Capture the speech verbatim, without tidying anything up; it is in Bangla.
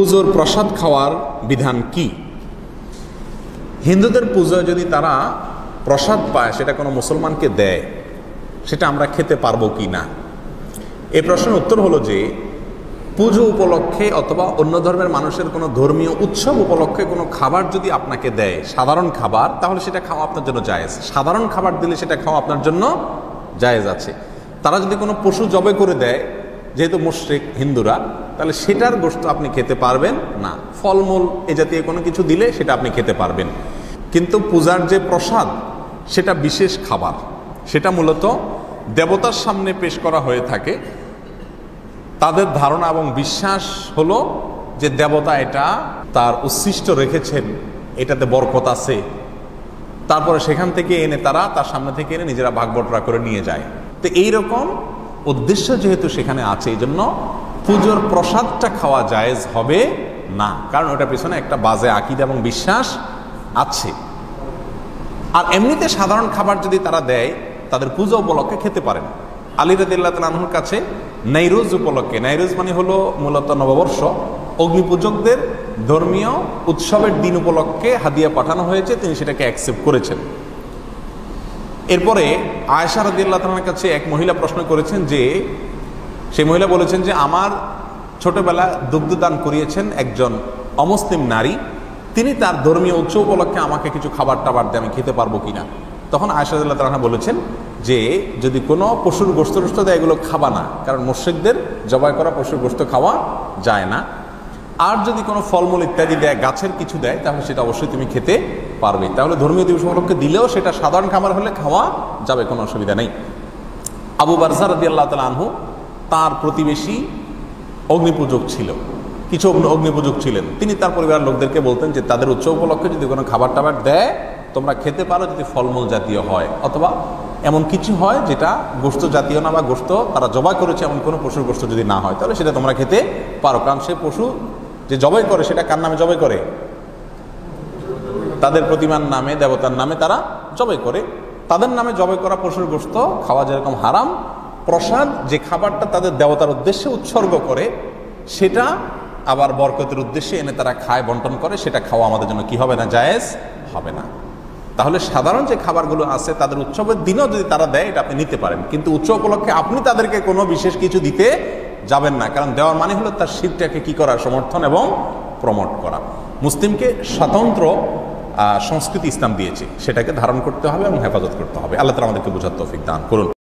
পুজোর প্রসাদ খাওয়ার বিধান কি? হিন্দুদের পুজোয় যদি তারা প্রসাদ পায়, সেটা কোনো মুসলমানকে দেয়, সেটা আমরা খেতে পারবো কি না? এই প্রশ্নের উত্তর হলো যে পুজো উপলক্ষে অথবা অন্য ধর্মের মানুষের কোনো ধর্মীয় উৎসব উপলক্ষে কোনো খাবার যদি আপনাকে দেয়, সাধারণ খাবার, তাহলে সেটা খাওয়া আপনার জন্য জায়েজ। সাধারণ খাবার দিলে সেটা খাওয়া আপনার জন্য জায়েজ আছে। তারা যদি কোনো পশু জবে করে দেয়, যেহেতু মুশরিক হিন্দুরা, তাহলে সেটার গোশত আপনি খেতে পারবেন না। ফলমূল এ জাতীয় কোনো কিছু দিলে সেটা আপনি খেতে পারবেন। কিন্তু পূজার যে প্রসাদ, সেটা বিশেষ খাবার, সেটা মূলত দেবতার সামনে পেশ করা হয়ে থাকে। তাদের ধারণা এবং বিশ্বাস হলো যে দেবতা এটা তার উচ্ছিষ্ট রেখেছেন, এটাতে বরকত আছে। তারপরে সেখান থেকে এনে তারা তার সামনে থেকে এনে নিজেরা ভাগ বটরা করে নিয়ে যায়। তো এইরকম উদ্দেশ্য যেহেতু সেখানে আছে, এই জন্য পুজোর প্রসাদটা খাওয়া জায়েজ হবে না, কারণ ওটার পিছনে একটা বাজে আকীদা এবং বিশ্বাস আছে। আর এমনিতে সাধারণ খাবার যদি তারা দেয়, তাদের পুজো উপলক্ষে খেতে পারেন। আলী রাদিয়াল্লাহু তাআলা আনহুর কাছে নাইরোজ উপলক্ষে, নাইরোজ মানে হলো মূলত নববর্ষ, অগ্নিপূজকদের ধর্মীয় উৎসবের দিন উপলক্ষে হাদিয়া পাঠানো হয়েছে, তিনি সেটাকে অ্যাকসেপ্ট করেছেন। এরপরে আয়েশা রাদিয়াল্লাহু তাআলার কাছে এক মহিলা প্রশ্ন করেছেন, যে সেই মহিলা বলেছেন যে আমার ছোটবেলা দুগ্ধদান করিয়েছেন একজন অমুসলিম নারী, তিনি তার ধর্মীয় উৎসব উপলক্ষে আমাকে কিছু খাবার টাবার দিয়ে আমি খেতে পারবো কিনা। তখন আয়েশা রাদিয়াল্লাহু তাআলা বলেছেন যে যদি কোনো পশুর গোশত টোস্ত দেয়, এগুলো খাবা না, কারণ মুশরিকদের জবাই করা পশুর গোশত খাওয়া যায় না। আর যদি কোনো ফলমূল ইত্যাদি দেয়, গাছের কিছু দেয়, তাহলে সেটা অবশ্যই তুমি খেতে পারবে। তাহলে ধর্মীয় দিবস উপলক্ষে দিলেও সেটা সাধারণ খাবার হলে খাওয়া যাবে, কোনো অসুবিধা নেই। আবু বারজা রাদিয়াল্লাহু তাআলা আনহু, তার প্রতিবেশী অগ্নিপূজক ছিল, কিছু অগ্নিপূজক ছিলেন। তিনি তার পরিবারের লোকদেরকে বলতেন যে তাদের উৎসব উপলক্ষে যদি কোনো খাবার টাবার দেয়, তোমরা খেতে পারো, যদি ফলমূল জাতীয় হয় অথবা এমন কিছু হয় যেটা গোশত জাতীয় না, বা গোশত তারা জবাই করেছে এমন কোনো পশুর গোশত যদি না হয়, তাহলে সেটা তোমরা খেতে পারো। কারণ সে পশু যে জবাই করে, সেটা কার নামে জবাই করে? তাদের প্রতিমার নামে, দেবতার নামে তারা জবাই করে। তাদের নামে জবাই করা পশুর গোশত খাওয়া যেরকম হারাম, প্রসাদ যে খাবারটা তাদের দেবতার উদ্দেশ্যে উৎসর্গ করে, সেটা আবার বরকতের উদ্দেশ্যে এনে তারা খায়, বন্টন করে, সেটা খাওয়া আমাদের জন্য কি হবে না? জায়েজ হবে না। তাহলে সাধারণ যে খাবারগুলো আছে তাদের উৎসবের দিনও যদি তারা দেয়, এটা আপনি নিতে পারেন, কিন্তু উৎসব উপলক্ষে আপনি তাদেরকে কোনো বিশেষ কিছু দিতে যাবেন না, কারণ দেওয়ার মানে হলো তার শিরটাকে কি করা? সমর্থন এবং প্রমোট করা। মুসলিমকে স্বতন্ত্র সংস্কৃতি ইসলাম দিয়েছে, সেটাকে ধারণ করতে হবে এবং হেফাজত করতে হবে। আল্লাহ তাআলা আমাদেরকে বোঝার তৌফিক দান করুন।